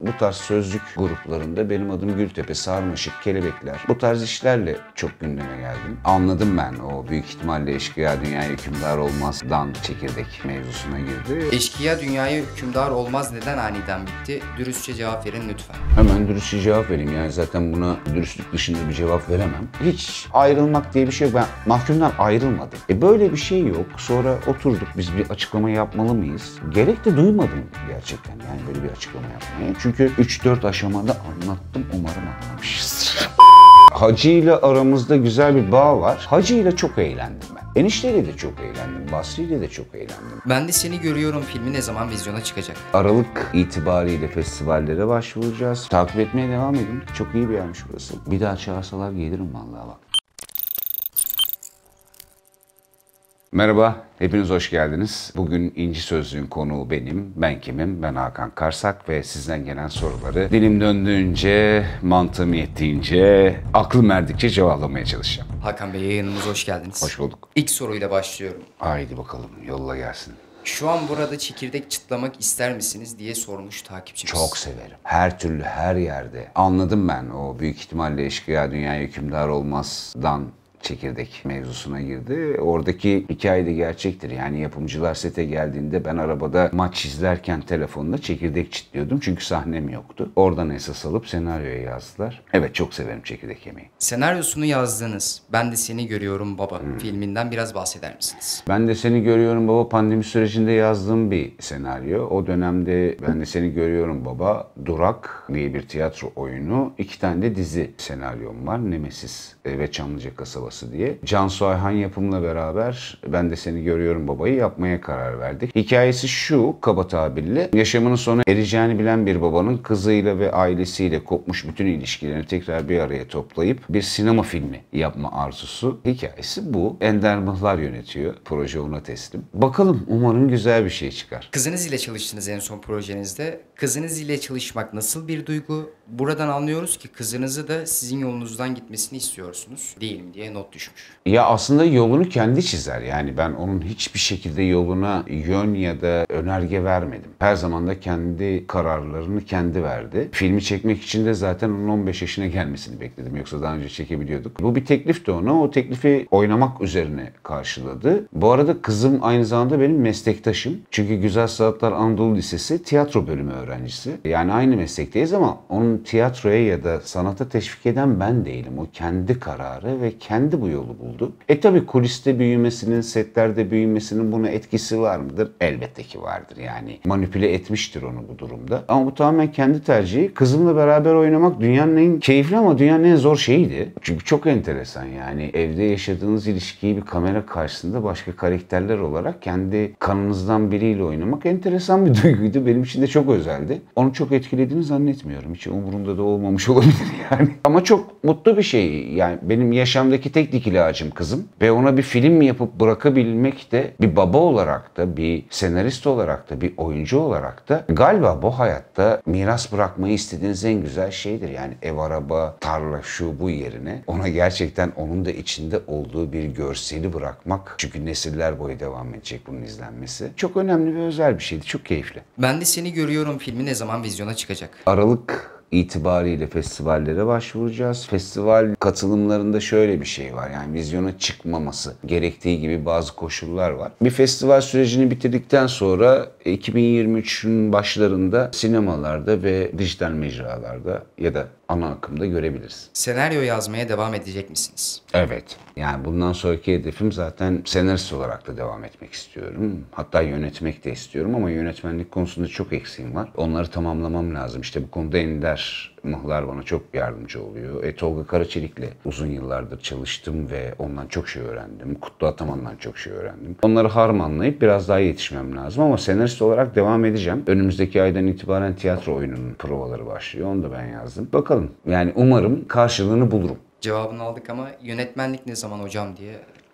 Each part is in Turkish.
Bu tarz sözlük gruplarında benim adım Gültepe, Sarmaşık, Kelebekler. Bu tarz işlerle çok gündeme geldim. Anladım ben, o büyük ihtimalle eşkıya dünyaya hükümdar olmazdan çekirdek mevzusuna girdi. Eşkıya dünyaya hükümdar olmaz neden aniden bitti? Dürüstçe cevap verin lütfen. Hemen dürüstçe cevap vereyim. Yani zaten buna dürüstlük dışında bir cevap veremem. Hiç ayrılmak diye bir şey yok. Ben mahkumdan ayrılmadım. Böyle bir şey yok. Sonra oturduk, biz bir açıklama yapmalı mıyız? Gerek de duymadım gerçekten. Yani böyle bir açıklama yapmayı. Çünkü 3-4 aşamada anlattım. Umarım anlamışızdır. Hacı ile aramızda güzel bir bağ var. Hacı ile çok eğlendim ben. Enişteyle de çok eğlendim. Basri ile de çok eğlendim. Ben de Seni Görüyorum filmi ne zaman vizyona çıkacak? Aralık itibariyle festivallere başvuracağız. Takip etmeye devam edin. Çok iyi bir yermiş burası. Bir daha çağırsalar gelirim vallahi bak. Merhaba, hepiniz hoş geldiniz. Bugün İnci Sözlüğün konuğu benim. Ben kimim? Ben Hakan Karsak ve sizden gelen soruları dilim döndüğünce, mantığım yettiğince, aklım erdikçe cevaplamaya çalışacağım. Hakan Bey, yayınımıza hoş geldiniz. Hoş bulduk. İlk soruyla başlıyorum. Haydi bakalım, yolla gelsin. Şu an burada çekirdek çıtlamak ister misiniz diye sormuş takipçimiz. Çok severim. Her türlü, her yerde. Anladım ben, o büyük ihtimalle eşkıya dünyaya hükümdar olmazdan çekirdek mevzusuna girdi. Oradaki hikaye de gerçektir. Yani yapımcılar sete geldiğinde ben arabada maç izlerken telefonla çekirdek çitliyordum. Çünkü sahnem yoktu. Oradan esas alıp senaryoya yazdılar. Evet, çok severim çekirdek yemeği. Senaryosunu yazdığınız Ben de Seni Görüyorum Baba filminden biraz bahseder misiniz? Ben de Seni Görüyorum Baba pandemi sürecinde yazdığım bir senaryo. O dönemde Ben de Seni Görüyorum Baba, Durak diye bir tiyatro oyunu, 2 tane de dizi senaryom var. Nemesis ve Çamlıca Kasabası diye. Cansu Ayhan yapımla beraber Ben de Seni Görüyorum Baba'yı yapmaya karar verdik. Hikayesi şu, kaba tabirle, yaşamının sona ereceğini bilen bir babanın kızıyla ve ailesiyle kopmuş bütün ilişkilerini tekrar bir araya toplayıp bir sinema filmi yapma arzusu. Hikayesi bu. Ender Mıhlar yönetiyor. Proje ona teslim. Bakalım, umarım güzel bir şey çıkar. Kızınız ile çalıştınız en son projenizde. Kızınız ile çalışmak nasıl bir duygu? Buradan anlıyoruz ki kızınızı da sizin yolunuzdan gitmesini istiyorsunuz. Değilim diye not düşmüş. Ya aslında yolunu kendi çizer. Yani ben onun hiçbir şekilde yoluna yön ya da önerge vermedim. Her zaman da kendi kararlarını kendi verdi. Filmi çekmek için de zaten onun 15 yaşına gelmesini bekledim. Yoksa daha önce çekebiliyorduk. Bu bir teklifti ona. O teklifi oynamak üzerine karşıladı. Bu arada kızım aynı zamanda benim meslektaşım. Çünkü Güzel Sanatlar Anadolu Lisesi tiyatro bölümü öğrencisi. Yani aynı meslekteyiz ama onun tiyatroya ya da sanata teşvik eden ben değilim. O kendi kararı ve kendi bu yolu buldu. Tabii kuliste büyümesinin, setlerde büyümesinin buna etkisi var mıdır? Elbette ki vardır. Yani manipüle etmiştir onu bu durumda. Ama bu tamamen kendi tercihi. Kızımla beraber oynamak dünyanın en keyifli ama dünyanın en zor şeyiydi. Çünkü çok enteresan yani. Evde yaşadığınız ilişkiyi bir kamera karşısında başka karakterler olarak kendi kanınızdan biriyle oynamak enteresan bir duyguydu. Benim için de çok özeldi. Onu çok etkilediğini zannetmiyorum. Hiç umurumda da olmamış olabilir yani. Ama çok mutlu bir şey. Yani benim yaşamdaki tek dikili ağacım kızım. Ve ona bir film yapıp bırakabilmek de bir baba olarak da, bir senarist olarak da, bir oyuncu olarak da galiba bu hayatta miras bırakmayı istediğiniz en güzel şeydir. Yani ev, araba, tarla, şu bu yerine ona gerçekten onun da içinde olduğu bir görseli bırakmak. Çünkü nesiller boyu devam edecek bunun izlenmesi. Çok önemli ve özel bir şeydi. Çok keyifli. Ben de Seni Görüyorum filmi ne zaman vizyona çıkacak? Aralık itibariyle festivallere başvuracağız. Festival katılımlarında şöyle bir şey var. Yani vizyona çıkmaması gerektiği gibi bazı koşullar var. Bir festival sürecini bitirdikten sonra 2023'ün başlarında sinemalarda ve dijital mecralarda ya da ana akımda görebiliriz. Senaryo yazmaya devam edecek misiniz? Evet. Yani bundan sonraki hedefim zaten senarist olarak da devam etmek istiyorum. Hatta yönetmek de istiyorum ama yönetmenlik konusunda çok eksiğim var. Onları tamamlamam lazım. İşte bu konuda Ender Mıhlar bana çok yardımcı oluyor. Tolga Karaçelik'le uzun yıllardır çalıştım ve ondan çok şey öğrendim. Kutlu Ataman'dan çok şey öğrendim. Onları harmanlayıp biraz daha yetişmem lazım ama senarist olarak devam edeceğim. Önümüzdeki aydan itibaren tiyatro oyununun provaları başlıyor. Onu da ben yazdım. Bakalım. Yani umarım karşılığını bulurum. Cevabını aldık ama yönetmenlik ne zaman hocam diye.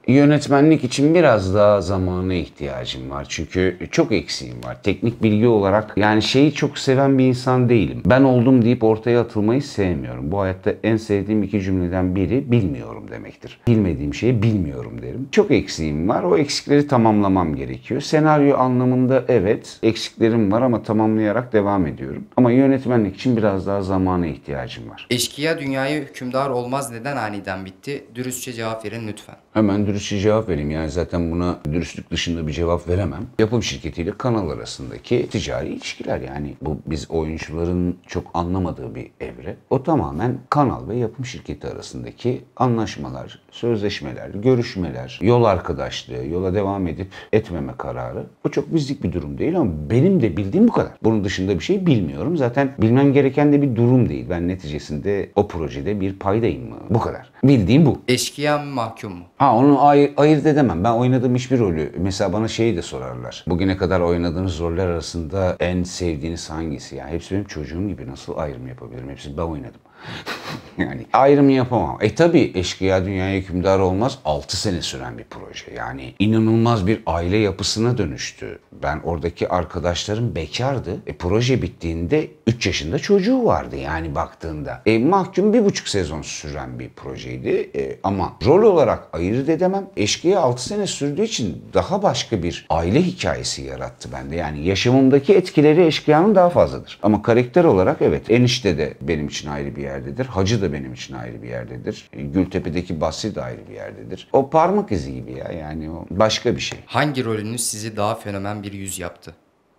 Yönetmenlik için biraz daha zamana ihtiyacım var. Çünkü çok eksiğim var. Teknik bilgi olarak yani şeyi çok seven bir insan değilim. Ben oldum deyip ortaya atılmayı sevmiyorum. Bu hayatta en sevdiğim iki cümleden biri bilmiyorum demektir. Bilmediğim şeyi bilmiyorum derim. Çok eksiğim var. O eksikleri tamamlamam gerekiyor. Senaryo anlamında evet eksiklerim var ama tamamlayarak devam ediyorum. Ama yönetmenlik için biraz daha zamana ihtiyacım var. Eşkıya dünyaya hükümdar olmaz neden aniden bitti? Dürüstçe cevap verin lütfen. Hemen dürüstçe cevap vereyim. Yani zaten buna dürüstlük dışında bir cevap veremem. Yapım şirketiyle kanal arasındaki ticari ilişkiler, yani bu biz oyuncuların çok anlamadığı bir evre. O tamamen kanal ve yapım şirketi arasındaki anlaşmalar, sözleşmeler, görüşmeler, yol arkadaşlığı, yola devam edip etmeme kararı. Bu çok bizlik bir durum değil ama benim de bildiğim bu kadar. Bunun dışında bir şey bilmiyorum. Zaten bilmem gereken de bir durum değil. Ben neticesinde o projede bir paydayım mı? Bu kadar. Bildiğim bu. Eşkıya mı mahkum mu? Onu ayırt edemem. Ben oynadığım hiçbir rolü, mesela bana şeyi de sorarlar. Bugüne kadar oynadığınız roller arasında en sevdiğiniz hangisi? Yani hepsi benim çocuğum gibi, nasıl ayrım yapabilirim? Hepsini ben oynadım. Yani ayrım yapamam. Tabii Eşkıya Dünyaya Hükümdar Olmaz 6 sene süren bir proje. Yani inanılmaz bir aile yapısına dönüştü. Ben oradaki arkadaşlarım bekardı. Proje bittiğinde 3 yaşında çocuğu vardı yani baktığında. Mahkum 1,5 sezon süren bir projeydi. Ama rol olarak ayırt edemem. Eşkıya 6 sene sürdüğü için daha başka bir aile hikayesi yarattı bende. Yani yaşamımdaki etkileri Eşkıya'nın daha fazladır. Ama karakter olarak evet, enişte de benim için ayrı bir yerdedir. Hacı da benim için ayrı bir yerdedir. Gültepe'deki Basri de ayrı bir yerdedir. O parmak izi gibi ya, yani o başka bir şey. Hangi rolünüz sizi daha fenomen bir yüz yaptı?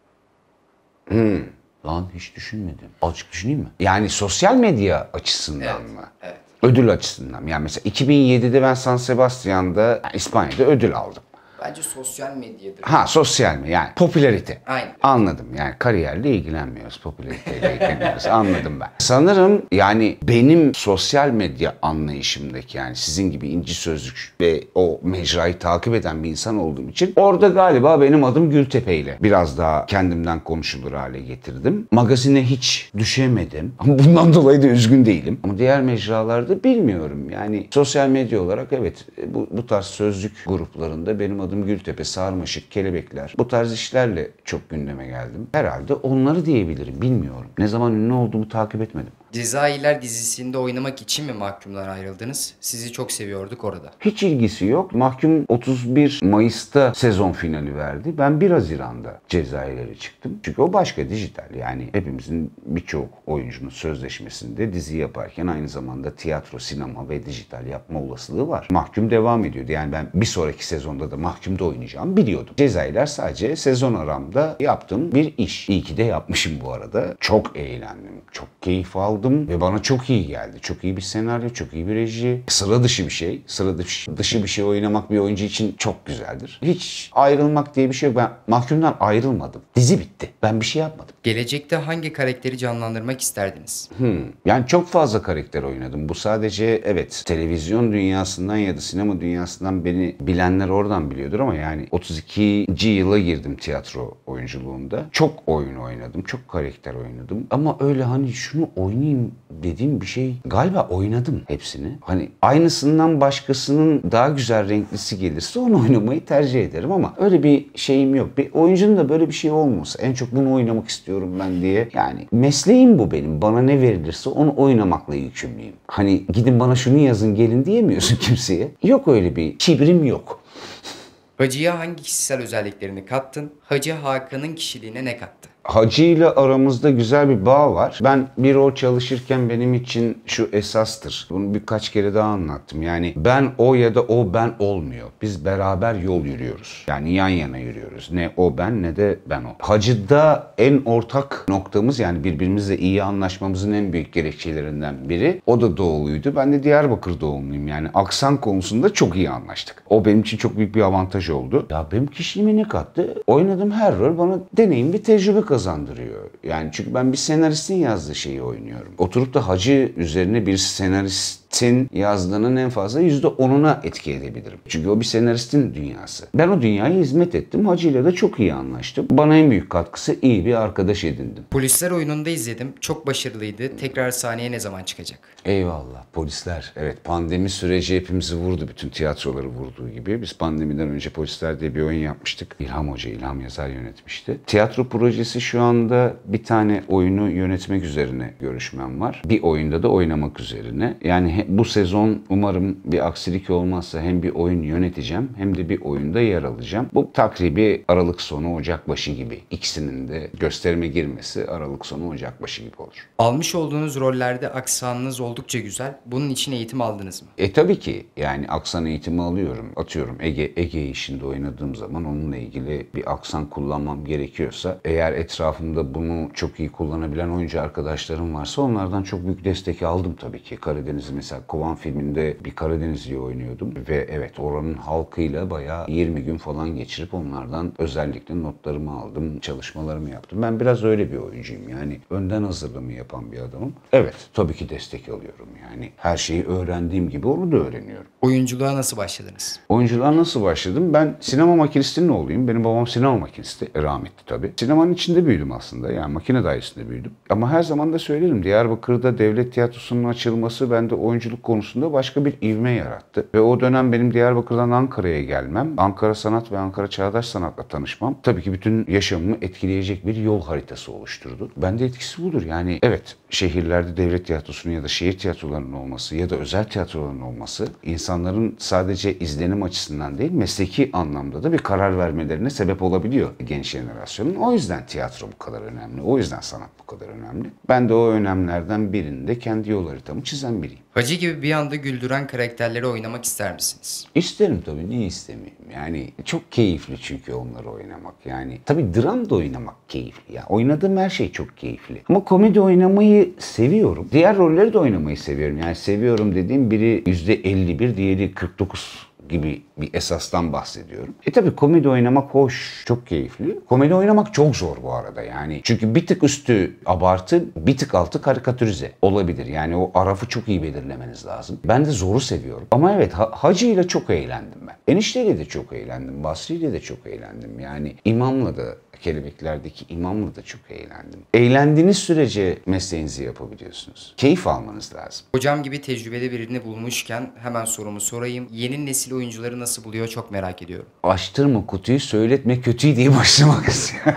Lan hiç düşünmedim. Azıcık düşüneyim mi? Yani sosyal medya açısından mı? Evet. Ödül açısından. Yani mesela 2007'de ben San Sebastian'da, yani İspanya'da ödül aldım. Bence sosyal medyadır. Sosyal mi? Yani popülarite. Aynen. Anladım. Yani kariyerle ilgilenmiyoruz. Popülariteyle ilgileniyoruz. Anladım ben. Sanırım yani benim sosyal medya anlayışımdaki, yani sizin gibi İnci Sözlük ve o mecrayı takip eden bir insan olduğum için orada galiba benim adım Gültepe ile biraz daha kendimden konuşulur hale getirdim. Magazine hiç düşemedim. Bundan dolayı da üzgün değilim. Ama diğer mecralarda bilmiyorum. Yani sosyal medya olarak evet, bu tarz sözlük gruplarında benim adım Gültepe, Sarmaşık, Kelebekler, bu tarz işlerle çok gündeme geldim. Herhalde onları diyebilirim, bilmiyorum. Ne zaman ünlü olduğumu takip etmedim. Cezayirler dizisinde oynamak için mi mahkumdan ayrıldınız? Sizi çok seviyorduk orada. Hiç ilgisi yok. Mahkum 31 Mayıs'ta sezon finali verdi. Ben 1 Haziran'da Cezayir'e çıktım. Çünkü o başka, dijital. Yani hepimizin, birçok oyuncunun sözleşmesinde dizi yaparken aynı zamanda tiyatro, sinema ve dijital yapma olasılığı var. Mahkum devam ediyordu. Yani ben bir sonraki sezonda da Mahkum'da oynayacağımı biliyordum. Cezayirler sadece sezon aramda yaptığım bir iş. İyi ki de yapmışım bu arada. Çok eğlendim. Çok keyif aldım. Ve bana çok iyi geldi. Çok iyi bir senaryo, çok iyi bir reji. Sıra dışı bir şey. Sıra dışı bir şey oynamak bir oyuncu için çok güzeldir. Hiç ayrılmak diye bir şey yok. Ben Mahkum'dan ayrılmadım. Dizi bitti. Ben bir şey yapmadım. Gelecekte hangi karakteri canlandırmak isterdiniz? Yani çok fazla karakter oynadım. Bu sadece evet televizyon dünyasından ya da sinema dünyasından beni bilenler oradan biliyordur ama yani 32. yıla girdim tiyatro oyunculuğunda. Çok oyun oynadım. Çok karakter oynadım. Ama öyle hani şunu oynayayım dediğim bir şey galiba oynadım hepsini. Hani aynısından başkasının daha güzel renklisi gelirse onu oynamayı tercih ederim ama öyle bir şeyim yok. Bir oyuncunun da böyle bir şey olmasa, en çok bunu oynamak istiyorum ben diye. Yani mesleğim bu benim. Bana ne verilirse onu oynamakla yükümlüyüm. Hani gidin bana şunu yazın gelin diyemiyorsun kimseye. Yok, öyle bir kibrim yok. Hacı'ya hangi kişisel özelliklerini kattın? Hacı Hakan'ın kişiliğine ne kattı? Hacı ile aramızda güzel bir bağ var. Ben bir rol çalışırken benim için şu esastır. Bunu birkaç kere daha anlattım. Yani ben o ya da o ben olmuyor. Biz beraber yol yürüyoruz. Yani yan yana yürüyoruz. Ne o ben ne de ben o. Hacı'da en ortak noktamız, yani birbirimizle iyi anlaşmamızın en büyük gerekçelerinden biri. O da doğuluydu. Ben de Diyarbakır doğumluyum. Yani aksan konusunda çok iyi anlaştık. O benim için çok büyük bir avantaj oldu. Ya benim kişiliğime ne kattı? Oynadığım her rol bana deneyim ve tecrübe kazandırıyor. Yani çünkü ben bir senaristin yazdığı şeyi oynuyorum. Oturup da Hacı üzerine bir senarist senaristin yazdığının en fazla %10'una etki edebilirim. Çünkü o bir senaristin dünyası. Ben o dünyaya hizmet ettim. Hacı ile de çok iyi anlaştım. Bana en büyük katkısı iyi bir arkadaş edindim. Polisler oyununda izledim. Çok başarılıydı. Tekrar sahneye ne zaman çıkacak? Eyvallah. Polisler. Evet, pandemi süreci hepimizi vurdu. Bütün tiyatroları vurduğu gibi. Biz pandemiden önce Polisler diye bir oyun yapmıştık. İlham Hoca, İlham Yazar yönetmişti. Tiyatro projesi şu anda bir tane oyunu yönetmek üzerine görüşmem var. Bir oyunda da oynamak üzerine. Yani bu sezon umarım bir aksilik olmazsa hem bir oyun yöneteceğim hem de bir oyunda yer alacağım. Bu takribi Aralık sonu Ocak başı gibi. İkisinin de gösterime girmesi Aralık sonu Ocak başı gibi olur. Almış olduğunuz rollerde aksanınız oldukça güzel. Bunun için eğitim aldınız mı? Tabii ki yani aksan eğitimi alıyorum. Atıyorum Ege işinde oynadığım zaman onunla ilgili bir aksan kullanmam gerekiyorsa, eğer etrafımda bunu çok iyi kullanabilen oyuncu arkadaşlarım varsa onlardan çok büyük destek aldım tabii ki. Karadeniz'i mesela Kovan filminde bir Karadenizli'yi oynuyordum ve evet, oranın halkıyla bayağı 20 gün falan geçirip onlardan özellikle notlarımı aldım, çalışmalarımı yaptım. Ben biraz öyle bir oyuncuyum, yani önden hazırlığımı yapan bir adamım. Evet, tabii ki destek alıyorum, yani her şeyi öğrendiğim gibi onu da öğreniyorum. Oyunculuğa nasıl başladınız? Oyunculuğa nasıl başladım? Ben sinema makinistinin oğluyum. Benim babam sinema makinisti. Rahmetli tabii. Sinemanın içinde büyüdüm aslında. Yani makine dairesinde büyüdüm. Ama her zaman da söylerim. Diyarbakır'da devlet tiyatrosunun açılması bende oyunculuk konusunda başka bir ivme yarattı. Ve o dönem benim Diyarbakır'dan Ankara'ya gelmem, Ankara Sanat ve Ankara Çağdaş Sanat'la tanışmam tabii ki bütün yaşamımı etkileyecek bir yol haritası oluşturdu. Bende etkisi budur. Yani evet, şehirlerde devlet tiyatrosunun ya da şehir tiyatrolarının olması ya da özel tiyatroların olması insanların sadece izlenim açısından değil, mesleki anlamda da bir karar vermelerine sebep olabiliyor genç jenerasyonun. O yüzden tiyatro bu kadar önemli. O yüzden sanat bu kadar önemli. Ben de o önemlerden birinde kendi yol haritamı çizen biriyim. Hacı gibi bir anda güldüren karakterleri oynamak ister misiniz? İsterim tabii. Niye istemeyeyim? Yani çok keyifli çünkü onları oynamak. Yani tabii dram da oynamak keyifli. Ya oynadığım her şey çok keyifli. Ama komedi oynamayı seviyorum. Diğer rolleri de oynamayı seviyorum. Yani seviyorum dediğim biri %51, diğeri 49 gibi bir esastan bahsediyorum. Tabii komedi oynamak hoş, çok keyifli. Komedi oynamak çok zor bu arada yani. Çünkü bir tık üstü abartı, bir tık altı karikatürize olabilir. Yani o arafı çok iyi belirlemeniz lazım. Ben de zoru seviyorum. Ama evet, Hacı ile çok eğlendim ben. Enişteyle de çok eğlendim. Basri ile de çok eğlendim. Yani İmam'la da, Kelebekler'deki İmam'la da çok eğlendim. Eğlendiğiniz sürece mesleğinizi yapabiliyorsunuz. Keyif almanız lazım. Hocam gibi tecrübeli birini bulmuşken hemen sorumu sorayım. Yeni nesil oyuncuları nasıl buluyor çok merak ediyorum. Açtırma kutuyu, söyletme kötüyü diye başlamak istiyorum.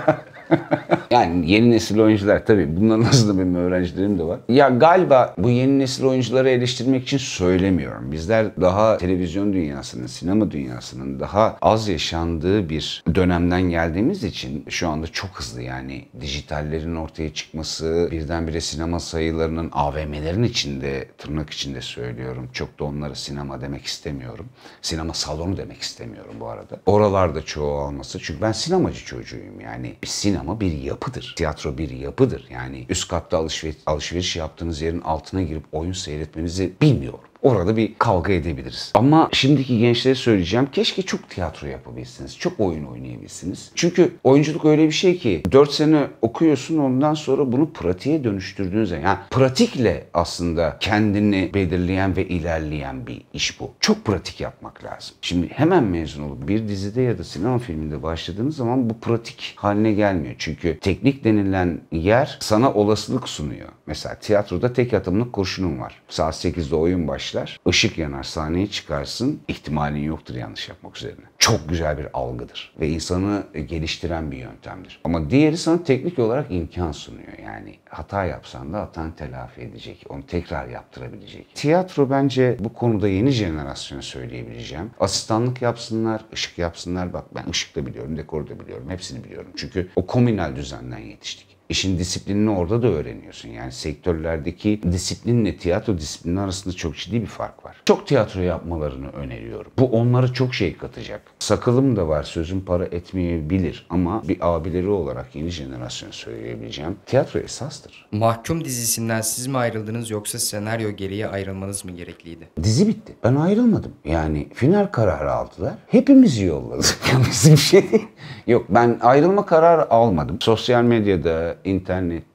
Yani yeni nesil oyuncular, tabii bunların aslında benim öğrencilerim de var. Ya galiba bu yeni nesil oyuncuları eleştirmek için söylemiyorum. Bizler daha televizyon dünyasının, sinema dünyasının daha az yaşandığı bir dönemden geldiğimiz için şu anda çok hızlı, yani dijitallerin ortaya çıkması, birdenbire sinema sayılarının AVM'lerin içinde, tırnak içinde söylüyorum. Çok da onlara sinema demek istemiyorum. Sinema salonu demek istemiyorum bu arada. Oralarda çoğalması. Çünkü ben sinemacı çocuğuyum yani. Sinema bir yapıdır. Tiyatro bir yapıdır. Yani üst katta alışveriş yaptığınız yerin altına girip oyun seyretmenizi bilmiyorum. Orada bir kavga edebiliriz. Ama şimdiki gençlere söyleyeceğim, keşke çok tiyatro yapabilsiniz, çok oyun oynayabilsiniz. Çünkü oyunculuk öyle bir şey ki 4 sene okuyorsun, ondan sonra bunu pratiğe dönüştürdüğünüz zaman, yani pratikle aslında kendini belirleyen ve ilerleyen bir iş bu. Çok pratik yapmak lazım. Şimdi hemen mezun olup bir dizide ya da sinema filminde başladığınız zaman bu pratik haline gelmiyor. Çünkü teknik denilen yer sana olasılık sunuyor. Mesela tiyatroda tek atımlık kurşunun var. Saat 8'de oyun başlar. Işık yanar, sahneye çıkarsın, ihtimalin yoktur yanlış yapmak üzerine. Çok güzel bir algıdır ve insanı geliştiren bir yöntemdir. Ama diğeri sana teknik olarak imkan sunuyor. Yani hata yapsan da hatanı telafi edecek, onu tekrar yaptırabilecek. Tiyatro bence bu konuda yeni jenerasyona söyleyebileceğim. Asistanlık yapsınlar, ışık yapsınlar. Bak, ben ışık da biliyorum, dekor da biliyorum, hepsini biliyorum. Çünkü o komünal düzenden yetiştik. İşin disiplinini orada da öğreniyorsun. Yani sektörlerdeki disiplinle tiyatro disiplini arasında çok ciddi bir fark var. Çok tiyatro yapmalarını öneriyorum. Bu onlara çok şey katacak. Sakalım da var, sözüm para etmeyebilir ama bir abileri olarak yeni jenerasyon söyleyebileceğim. Tiyatro esastır. Mahkum dizisinden siz mi ayrıldınız yoksa senaryo gereği ayrılmanız mı gerekliydi? Dizi bitti. Ben ayrılmadım. Yani final kararı aldılar. Hepimizi yolladık. Bizim bir şey değil. Yok, ben ayrılma kararı almadım. Sosyal medyada, internette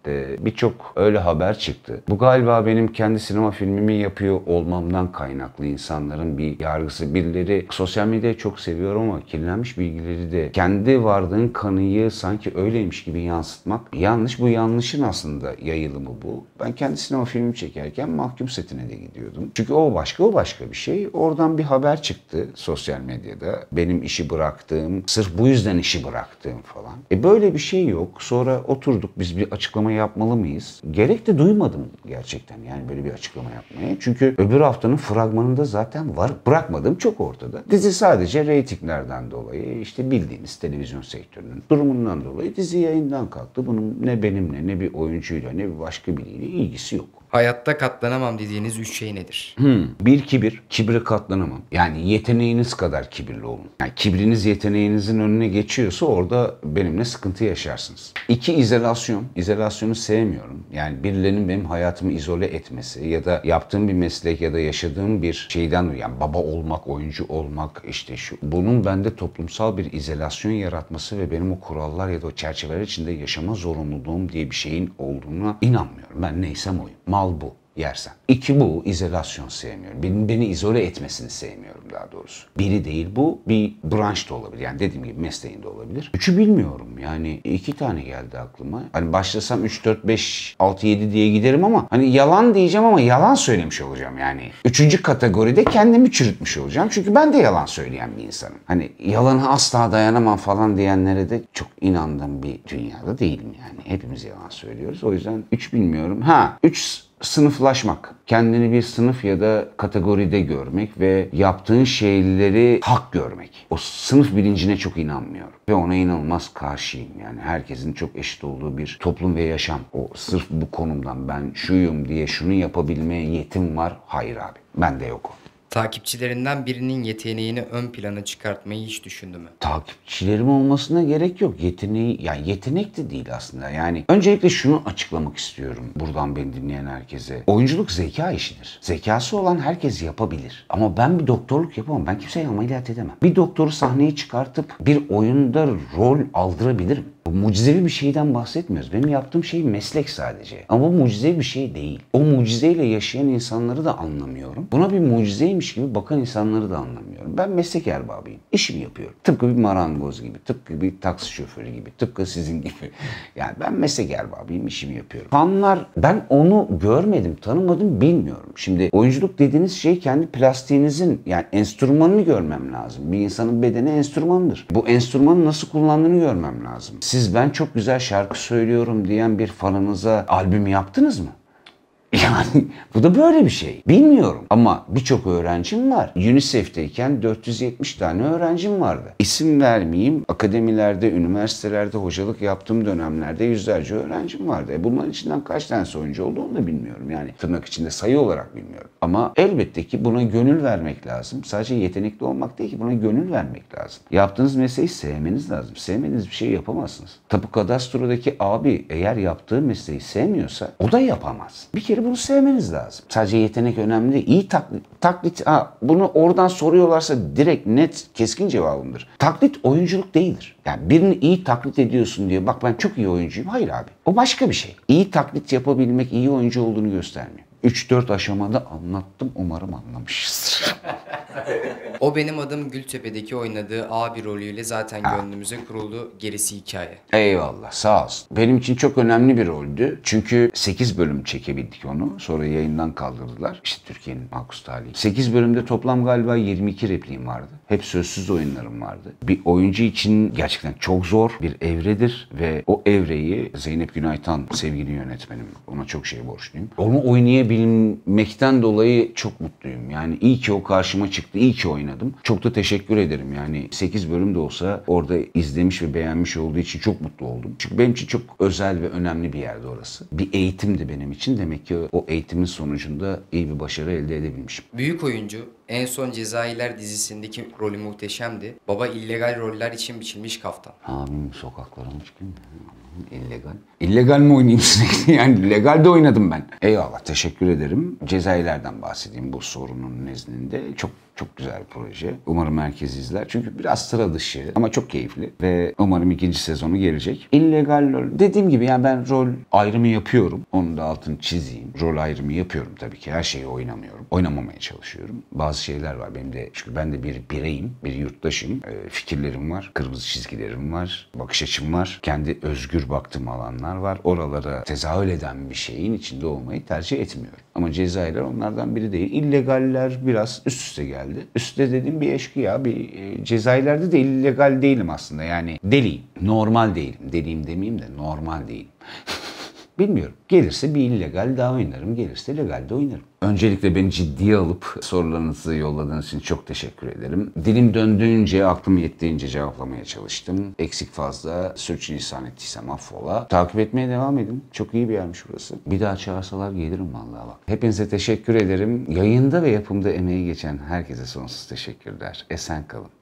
Birçok öyle haber çıktı. Bu galiba benim kendi sinema filmimi yapıyor olmamdan kaynaklı insanların bir yargısı. Birileri sosyal medyayı çok seviyor ama kirlenmiş bilgileri de kendi vardığın kanıyı sanki öyleymiş gibi yansıtmak yanlış. Bu yanlışın aslında yayılımı bu. Ben kendi sinema filmimi çekerken Mahkum setine de gidiyordum. Çünkü o başka bir şey. Oradan bir haber çıktı sosyal medyada. Benim işi bıraktığım, sırf bu yüzden işi bıraktığım falan. Böyle bir şey yok. Sonra oturduk, biz bir açıklama yapmalı mıyız? Gerek de duymadım gerçekten yani böyle bir açıklama yapmaya. Çünkü öbür haftanın fragmanında zaten var. Bırakmadığım çok ortada. Dizi sadece reytinglerden dolayı, işte bildiğiniz televizyon sektörünün durumundan dolayı dizi yayından kalktı. Bunun ne benimle, ne bir oyuncuyla, ne bir başka biriyle ilgisi yok. Hayatta katlanamam dediğiniz 3 şey nedir? Bir kibir. Kibre katlanamam. Yani yeteneğiniz kadar kibirli olun. Yani kibriniz yeteneğinizin önüne geçiyorsa orada benimle sıkıntı yaşarsınız. 2, izolasyon. İzolasyonu sevmiyorum. Yani birilerinin benim hayatımı izole etmesi ya da yaptığım bir meslek ya da yaşadığım bir şeyden, yani baba olmak, oyuncu olmak, işte şu. Bunun bende toplumsal bir izolasyon yaratması ve benim o kurallar ya da o çerçeveler içinde yaşama zorunluluğum diye bir şeyin olduğuna inanmıyorum. Ben neysem oyum. Mal bu yersen. 2, bu izolasyon sevmiyorum. Beni izole etmesini sevmiyorum daha doğrusu. Biri değil bu, bir branş da olabilir. Yani dediğim gibi mesleğinde olabilir. 3'ü bilmiyorum. Yani 2 tane geldi aklıma. Hani başlasam 3, 4, 5, 6, 7 diye giderim ama hani yalan diyeceğim ama yalan söylemiş olacağım yani. 3. kategoride kendimi çürütmüş olacağım. Çünkü ben de yalan söyleyen bir insanım. Hani yalana asla dayanamam falan diyenlere de çok inandığım bir dünyada değilim yani. Hepimiz yalan söylüyoruz. O yüzden 3 bilmiyorum. 3, sınıflaşmak. Kendini bir sınıf ya da kategoride görmek ve yaptığın şeyleri hak görmek. O sınıf bilincine çok inanmıyorum. Ve ona inanılmaz karşıyım. Yani herkesin çok eşit olduğu bir toplum ve yaşam. O sırf bu konumdan ben şuyum diye şunu yapabilmeye yetim var. Hayır abi. Bende yok o. Takipçilerinden birinin yeteneğini ön plana çıkartmayı hiç düşündü mü? Takipçilerim olmasına gerek yok. Yeteneği, yani yetenek de değil aslında. Yani öncelikle şunu açıklamak istiyorum buradan beni dinleyen herkese. Oyunculuk zeka işidir. Zekası olan herkes yapabilir. Ama ben bir doktorluk yapamam. Ben kimseye ameliyat edemem. Bir doktoru sahneye çıkartıp bir oyunda rol aldırabilirim. Bu mucizevi bir şeyden bahsetmiyoruz. Benim yaptığım şey meslek sadece. Ama bu mucizevi bir şey değil. O mucizeyle yaşayan insanları da anlamıyorum. Buna bir mucizeymiş gibi bakan insanları da anlamıyorum. Ben meslek erbabıyım. İşimi yapıyorum. Tıpkı bir marangoz gibi, tıpkı bir taksi şoförü gibi, tıpkı sizin gibi. Yani ben meslek erbabıyım, işimi yapıyorum. Fanlar, ben onu görmedim, tanımadım, bilmiyorum. Şimdi oyunculuk dediğiniz şey kendi plastiğinizin, yani enstrümanını görmem lazım. Bir insanın bedeni enstrümandır. Bu enstrümanı nasıl kullandığını görmem lazım. Siz ben çok güzel şarkı söylüyorum diyen bir fanınıza albüm yaptınız mı? Yani bu da böyle bir şey. Bilmiyorum ama birçok öğrencim var. UNICEF'teyken 470 tane öğrencim vardı. İsim vermeyeyim. Akademilerde, üniversitelerde hocalık yaptığım dönemlerde yüzlerce öğrencim vardı. Bunların içinden kaç tanesi oyuncu oldu onu da bilmiyorum. Yani tırnak içinde sayı olarak bilmiyorum. Ama elbette ki buna gönül vermek lazım. Sadece yetenekli olmak değil ki, buna gönül vermek lazım. Yaptığınız mesleği sevmeniz lazım. Sevmediğiniz bir şey yapamazsınız. Tapu kadastrodaki abi eğer yaptığı mesleği sevmiyorsa o da yapamaz. Bir kere bunu sevmeniz lazım. Sadece yetenek önemli değil. İyi taklit, bunu oradan soruyorlarsa direkt net keskin cevabımdır. Taklit oyunculuk değildir. Yani birini iyi taklit ediyorsun diye bak ben çok iyi oyuncuyum. Hayır abi. O başka bir şey. İyi taklit yapabilmek iyi oyuncu olduğunu göstermiyor. 3-4 aşamada anlattım. Umarım anlamışızdır. O Benim Adım Gültepe'deki oynadığı abi rolüyle zaten gönlümüze kuruldu. Gerisi hikaye. Eyvallah, sağ olsun. Benim için çok önemli bir roldü. Çünkü 8 bölüm çekebildik onu. Sonra yayından kaldırdılar. İşte Türkiye'nin makus talihi. 8 bölümde toplam galiba 22 repliğim vardı. Hep sözsüz oyunlarım vardı. Bir oyuncu için gerçekten çok zor bir evredir ve o evreyi Zeynep Günaytan, sevgili yönetmenim, ona çok şey borçluyum. Onu oynayabilmekten dolayı çok mutluyum. Yani iyi ki o karşıma çıktı, iyi ki oynadım. Çok da teşekkür ederim. Yani 8 bölüm de olsa orada izlemiş ve beğenmiş olduğu için çok mutlu oldum. Çünkü benim için çok özel ve önemli bir yerde orası. Bir eğitimdi benim için. Demek ki o eğitimin sonucunda iyi bir başarı elde edebilmişim. Büyük oyuncu en son Cezayirler dizisindeki rolü muhteşemdi. Baba illegal roller için biçilmiş kaftan. Abim sokaklara mı çıkayım? illegal. İllegal mi oynayayım sürekli? Yani legal de oynadım ben. Eyvallah, teşekkür ederim. Cezayirlerden bahsedeyim bu sorunun nezdinde. Çok güzel bir proje. Umarım herkes izler. Çünkü biraz sıra dışı ama çok keyifli. Ve umarım ikinci sezonu gelecek. İllegal rol. Dediğim gibi yani ben rol ayrımı yapıyorum. Onun da altını çizeyim. Rol ayrımı yapıyorum tabii ki. Her şeyi oynamıyorum. Oynamamaya çalışıyorum. Bazı şeyler var benim de. Çünkü ben de bir bireyim. Bir yurttaşım. Fikirlerim var. Kırmızı çizgilerim var. Bakış açım var. Kendi özgür baktığım alanlar var. Oralara tezahür eden bir şeyin içinde olmayı tercih etmiyorum. Ama Cezayirler onlardan biri değil. İllegaller biraz üst üste geldi. Üstte dediğim bir eşkıya, bir Cezayirlerde de illegal değilim aslında. Yani deliyim. Normal değilim. Deliyim demeyeyim de normal değilim. Bilmiyorum. Gelirse bir illegal daha oynarım. Gelirse legal de oynarım. Öncelikle beni ciddiye alıp sorularınızı yolladığınız için çok teşekkür ederim. Dilim döndüğünce, aklım yettiğince cevaplamaya çalıştım. Eksik fazla sürçülisan ettiysem affola. Takip etmeye devam edin. Çok iyi bir yermiş burası. Bir daha çağırsalar gelirim vallahi bak. Hepinize teşekkür ederim. Yayında ve yapımda emeği geçen herkese sonsuz teşekkürler. Esen kalın.